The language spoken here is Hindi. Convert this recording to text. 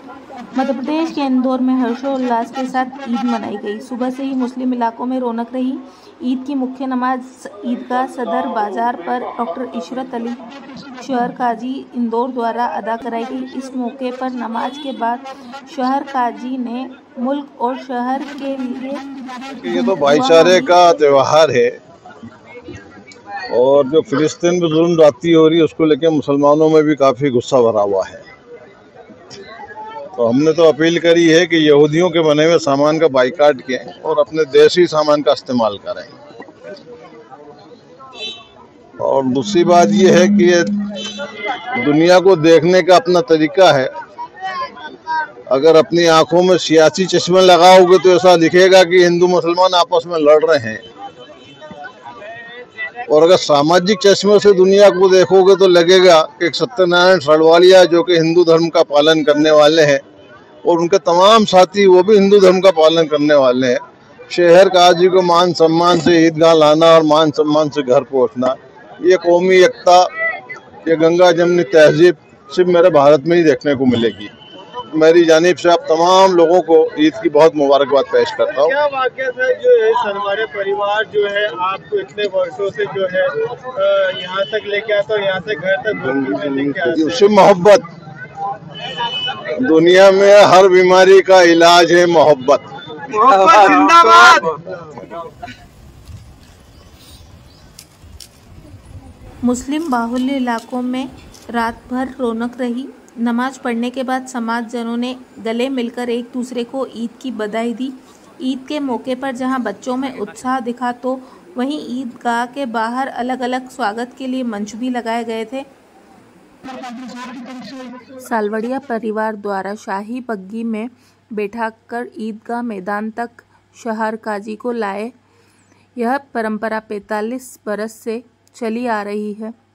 मध्य प्रदेश के इंदौर में हर्षोल्लास के साथ ईद मनाई गई। सुबह से ही मुस्लिम इलाकों में रौनक रही। ईद की मुख्य नमाज ईदगाह सदर बाजार पर डॉक्टर इशरत अली शहर काजी इंदौर द्वारा अदा कराई गई। इस मौके पर नमाज के बाद शहर काजी ने मुल्क और शहर के लिए ये तो भाईचारे का त्यौहार है और जो फिलिस्तीन में जुल्म ज्यादती हो रही है उसको लेकर मुसलमानों में भी काफ़ी गुस्सा भरा हुआ है। तो हमने तो अपील करी है कि यहूदियों के बने हुए सामान का बाइकाट करें और अपने देसी सामान का इस्तेमाल करें। और दूसरी बात यह है कि ये दुनिया को देखने का अपना तरीका है। अगर अपनी आंखों में सियासी चश्मे लगाओगे तो ऐसा दिखेगा कि हिंदू मुसलमान आपस में लड़ रहे हैं, और अगर सामाजिक चश्मे से दुनिया को देखोगे तो लगेगा कि सत्यनारायण सड़वालिया जो कि हिंदू धर्म का पालन करने वाले हैं और उनके तमाम साथी वो भी हिंदू धर्म का पालन करने वाले हैं, शहर काजी को मान सम्मान से ईदगाह लाना और मान सम्मान से घर पहुंचना, ये कौमी एकता, ये गंगा जमनी तहजीब सिर्फ मेरे भारत में ही देखने को मिलेगी। मेरी जानिब से आप तमाम लोगों को ईद की बहुत मुबारकबाद पेश करता हूँ। क्या वाक़या था जो है हमारे परिवार जो है आपको इतने वर्षों से जो है यहाँ तक लेके आता और यहाँ से घर तक उससे मोहब्बत, दुनिया में हर बीमारी का इलाज है मोहब्बत। जिंदाबाद। मुस्लिम बाहुल्य इलाकों में रात भर रौनक रही। नमाज पढ़ने के बाद समाजजनों ने गले मिलकर एक दूसरे को ईद की बधाई दी। ईद के मौके पर जहां बच्चों में उत्साह दिखा तो वहीं ईदगाह के बाहर अलग अलग स्वागत के लिए मंच भी लगाए गए थे। सालवड़िया परिवार द्वारा शाही बग्गी में बैठाकर ईदगाह मैदान तक शहर काजी को लाए। यह परंपरा 45 बरस से चली आ रही है।